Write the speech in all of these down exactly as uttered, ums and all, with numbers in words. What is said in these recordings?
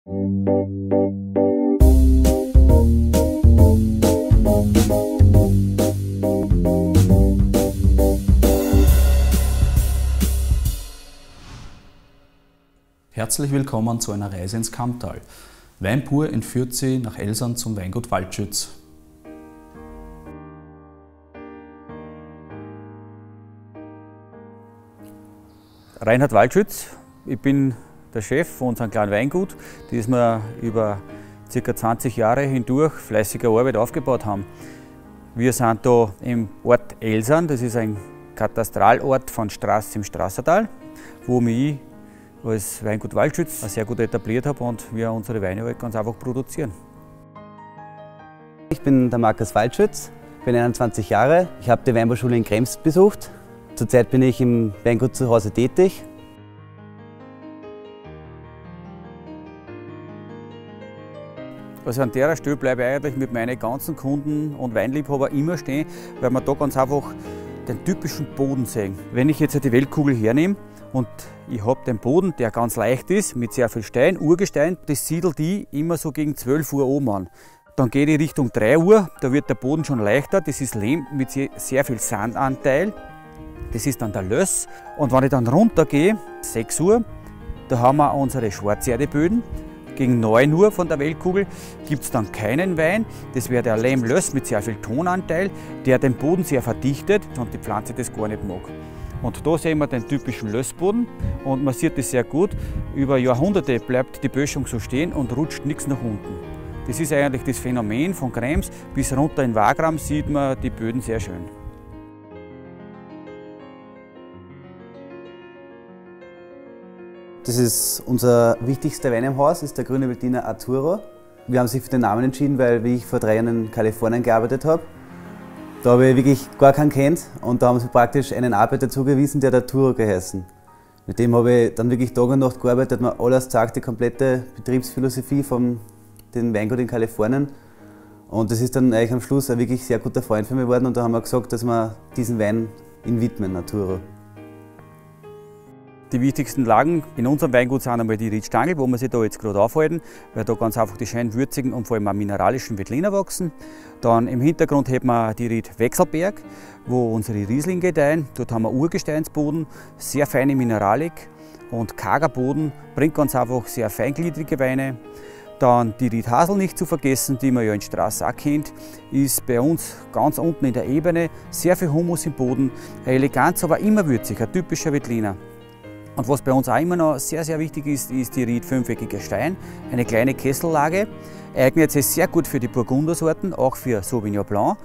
Herzlich willkommen zu einer Reise ins Kammtal. Wein pur entführt Sie nach Elsern zum Weingut Waldschütz. Reinhard Waldschütz, ich bin der Chef von unserem kleinen Weingut, das wir über ca. zwanzig Jahre hindurch fleißiger Arbeit aufgebaut haben. Wir sind da im Ort Elsern, das ist ein Katastralort von Straß im Straßertal, wo ich als Weingut Waldschütz sehr gut etabliert habe und wir unsere Weine halt ganz einfach produzieren. Ich bin der Markus Waldschütz, bin einundzwanzig Jahre. Ich habe die Weinbauschule in Krems besucht. Zurzeit bin ich im Weingut zu Hause tätig. Also an der Stelle bleibe ich eigentlich mit meinen ganzen Kunden und Weinliebhabern immer stehen, weil wir da ganz einfach den typischen Boden sehen. Wenn ich jetzt die Weltkugel hernehme und ich habe den Boden, der ganz leicht ist, mit sehr viel Stein, Urgestein, das siedelt die immer so gegen zwölf Uhr oben an. Dann gehe ich Richtung drei Uhr, da wird der Boden schon leichter, das ist Lehm mit sehr viel Sandanteil. Das ist dann der Löss. Und wenn ich dann runter gehe, sechs Uhr, da haben wir unsere Schwarzerdeböden. Gegen neun Uhr von der Weltkugel gibt es dann keinen Wein. Das wäre der Lehm-Löss mit sehr viel Tonanteil, der den Boden sehr verdichtet und die Pflanze das gar nicht mag. Und da sehen wir den typischen Lössboden und man sieht das sehr gut. Über Jahrhunderte bleibt die Böschung so stehen und rutscht nichts nach unten. Das ist eigentlich das Phänomen von Krems. Bis runter in Wagram sieht man die Böden sehr schön. Das ist unser wichtigster Wein im Haus, ist der Grüne Veltliner Arturo. Wir haben sich für den Namen entschieden, weil wie ich vor drei Jahren in Kalifornien gearbeitet habe, da habe ich wirklich gar keinen kennt und da haben sie praktisch einen Arbeiter zugewiesen, der hat Arturo geheißen. Mit dem habe ich dann wirklich Tag und Nacht gearbeitet, mir alles gezeigt, die komplette Betriebsphilosophie von dem Weingut in Kalifornien. Und das ist dann eigentlich am Schluss ein wirklich sehr guter Freund für mich geworden und da haben wir gesagt, dass wir diesen Wein ihn widmen, Arturo. Die wichtigsten Lagen in unserem Weingut sind einmal die Riedstangl, wo wir sich da jetzt gerade aufhalten, weil da ganz einfach die schönen würzigen und vor allem auch mineralischen Veltliner wachsen. Dann im Hintergrund haben wir die Ried Wechselberg, wo unsere Riesling gedeihen. Dort haben wir Urgesteinsboden, sehr feine Mineralik und karger Boden, bringt ganz einfach sehr feingliedrige Weine. Dann die Ried Hasel nicht zu vergessen, die man ja in Straß auch kennt, ist bei uns ganz unten in der Ebene, sehr viel Humus im Boden, eine Eleganz, aber immer würzig, ein typischer Veltliner. Und was bei uns auch immer noch sehr, sehr wichtig ist, ist die Ried fünfeckiger Stein, eine kleine Kessellage. Eignet sich sehr gut für die Burgundersorten, auch für Sauvignon Blanc.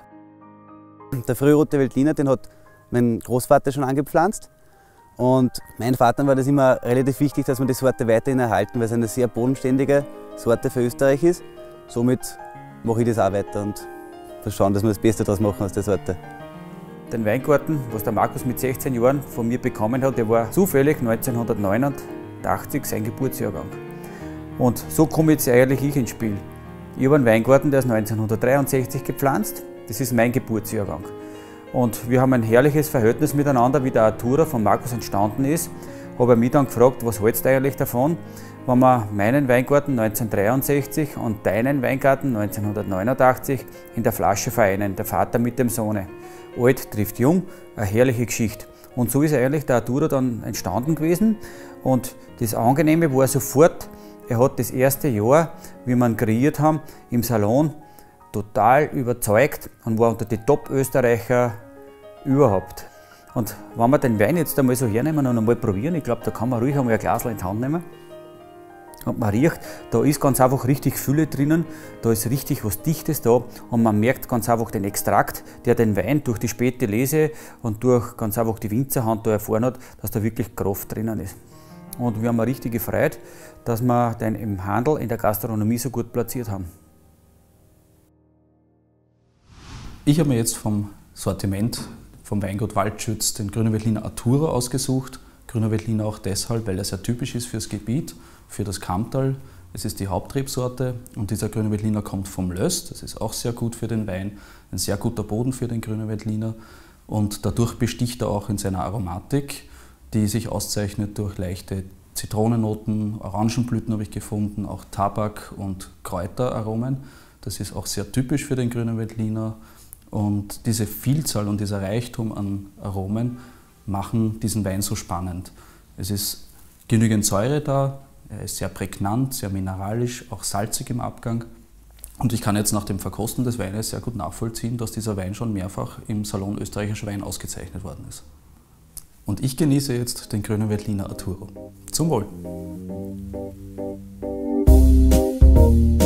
Der frührote Veltliner, den hat mein Großvater schon angepflanzt. Und mein Vater war das immer relativ wichtig, dass wir die Sorte weiterhin erhalten, weil es eine sehr bodenständige Sorte für Österreich ist. Somit mache ich das auch weiter und schauen, dass wir das Beste daraus machen aus der Sorte. Den Weingarten, was der Markus mit sechzehn Jahren von mir bekommen hat, der war zufällig neunzehnhundertneunundachtzig sein Geburtsjahrgang. Und so komme jetzt eigentlich ich ins Spiel. Ich habe einen Weingarten, der ist neunzehnhundertdreiundsechzig gepflanzt, das ist mein Geburtsjahrgang. Und wir haben ein herrliches Verhältnis miteinander, wie der Arturo von Markus entstanden ist. Habe mich dann gefragt, was hältst du eigentlich davon, wenn wir meinen Weingarten neunzehnhundertdreiundsechzig und deinen Weingarten neunzehnhundertneunundachtzig in der Flasche vereinen, der Vater mit dem Sohne. Alt trifft jung, eine herrliche Geschichte. Und so ist eigentlich der Arturo dann entstanden gewesen. Und das Angenehme war sofort, er hat das erste Jahr, wie wir ihn kreiert haben, im Salon total überzeugt und war unter die Top-Österreicher überhaupt. Und wenn wir den Wein jetzt einmal so hernehmen und einmal probieren, ich glaube, da kann man ruhig einmal ein Glas in die Hand nehmen. Und man riecht, da ist ganz einfach richtig Fülle drinnen, da ist richtig was Dichtes da und man merkt ganz einfach den Extrakt, der den Wein durch die späte Lese und durch ganz einfach die Winzerhand da erfahren hat, dass da wirklich Kraft drinnen ist. Und wir haben eine richtige Freude, dass wir den im Handel, in der Gastronomie so gut platziert haben. Ich habe mir jetzt vom Sortiment vom Weingut Waldschütz den Grünen Veltliner Arturo ausgesucht. Grüner Veltliner auch deshalb, weil er sehr typisch ist fürs Gebiet, für das Kammtal. Es ist die Hauptrebsorte und dieser Grüne Veltliner kommt vom Löss, das ist auch sehr gut für den Wein, ein sehr guter Boden für den Grünen Veltliner und dadurch besticht er auch in seiner Aromatik, die sich auszeichnet durch leichte Zitronennoten, Orangenblüten habe ich gefunden, auch Tabak- und Kräuteraromen. Das ist auch sehr typisch für den Grünen Veltliner. Und diese Vielzahl und dieser Reichtum an Aromen machen diesen Wein so spannend. Es ist genügend Säure da, er ist sehr prägnant, sehr mineralisch, auch salzig im Abgang. Und ich kann jetzt nach dem Verkosten des Weines sehr gut nachvollziehen, dass dieser Wein schon mehrfach im Salon Österreichischer Wein ausgezeichnet worden ist. Und ich genieße jetzt den Grünen Veltliner Arturo. Zum Wohl!